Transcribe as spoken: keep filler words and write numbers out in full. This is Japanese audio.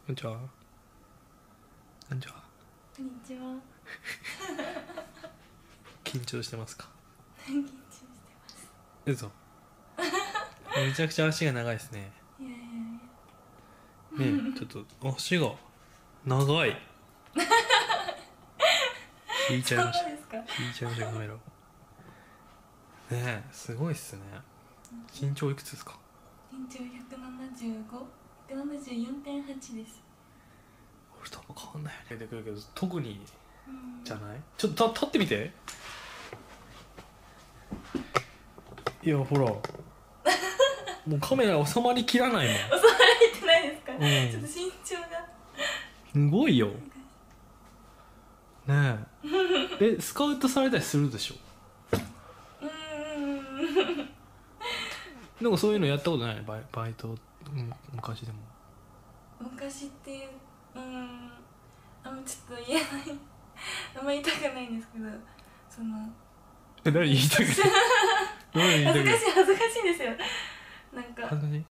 こんにちは。こんにちは。 こんにちは。 緊張してますか？ 緊張してます。 嘘。めちゃくちゃ足が長いですね。 いやいやいや。ねえ、ちょっと足が長い。引いちゃいました。 そうですか。 引いちゃいましたカメラを。ねえ、すごいっすね。身長いくつですか？ 身長ひゃくななじゅうご、ひゃくななじゅうよんてんはちです。 俺多分変わんないよね。出てくるけど特にじゃない？ うん、 ちょっと立ってみて。いやほら。もうカメラ収まりきらないもん。 収まれてないですか？ うん、 ちょっと身長がすごいよ。ねえ。え、スカウトされたりするでしょ？ うーん。 なんかそういうのやったことない？バイ、バイト、うん、昔でも。 昔っていう、うーん、あんまちょっと言えない。あんま言いたくないんですけど、その。 え、何言いたくない？何言いたくない？ 恥ずかしい恥ずかしいですよ。なんか恥ずかしい？